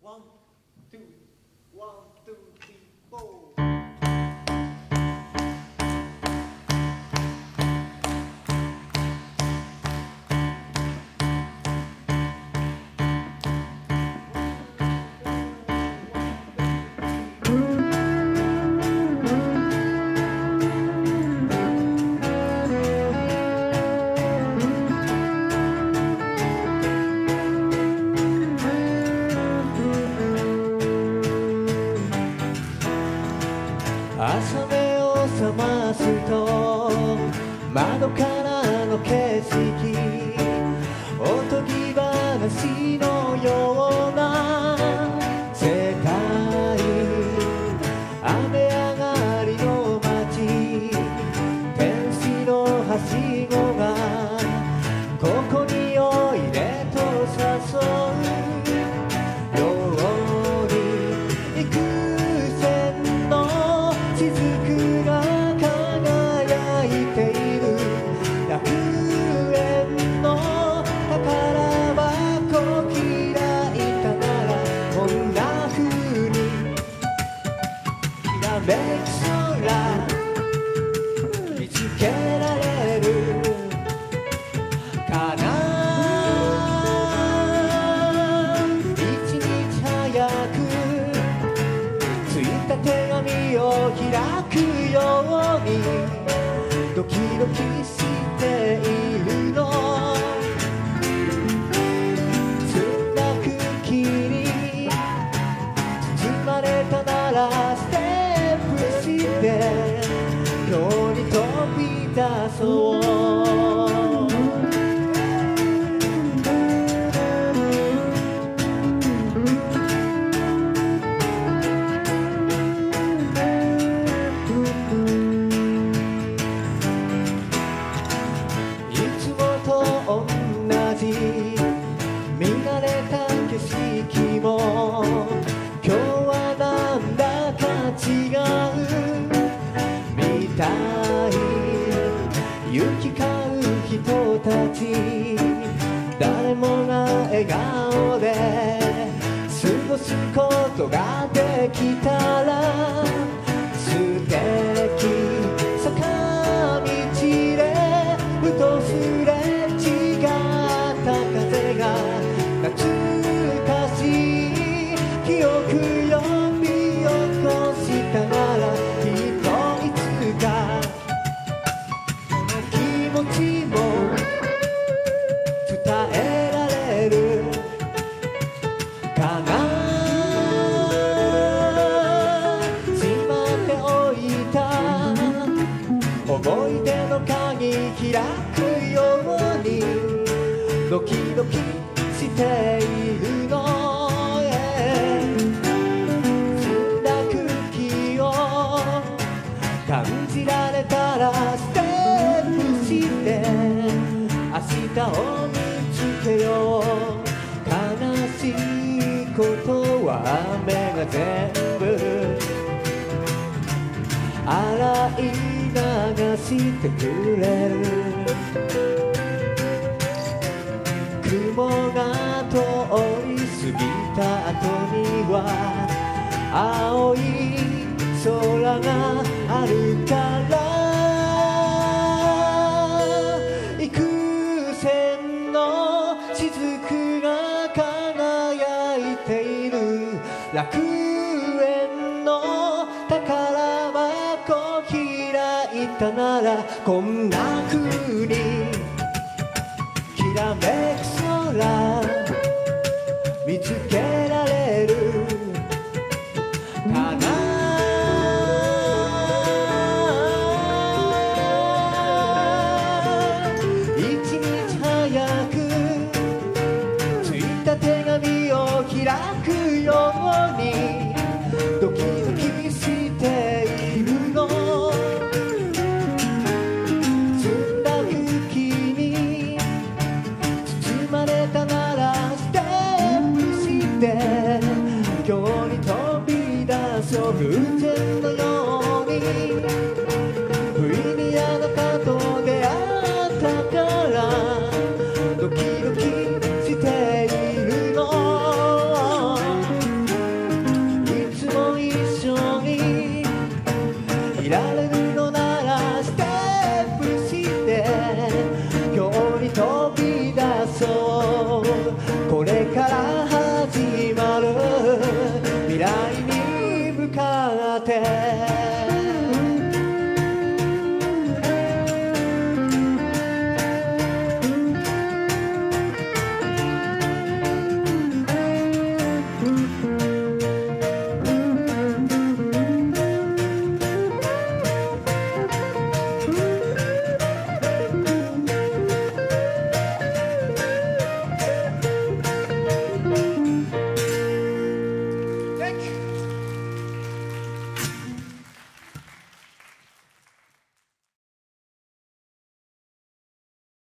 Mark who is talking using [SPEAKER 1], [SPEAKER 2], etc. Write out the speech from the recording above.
[SPEAKER 1] One, two, 3, 4. 朝目を覚ますと窓からの景色おとぎ話のような世界雨上がりの街天使のはしごがここにおいでと誘うように幾千の雫が輝いている楽園の宝箱開いたならこんな風にきらめく空見つけられるかな一日早くついた手紙を開くようにドキドキしているの澄んだ空気に包まれたならステップして今日に飛び出そう見慣れた景色も今日はなんだか違うみたい行き交う人たち誰もが笑顔で過ごすことができたら素敵坂道でふとすれ違った風が懐かしい記憶呼び起こしたならきっといつかこの気持ちも伝えられるかなしまっておいた思い出の鍵開くようにドキドキしているの澄んだ空気を感じられたらステップして明日を見つけよう悲しいことは雨が全部洗い流してくれる雲が通り過ぎた後には青い空があるから幾千の雫が輝いている楽園の宝箱開いたならこんな風にきらめく空見つけられるかな一日早くついた手紙を開くようにドキドキしているの澄んだ空気に包まれたならステップして今日に飛び出そう偶然のように不意にあなたと出会ったからドキドキしているのこれから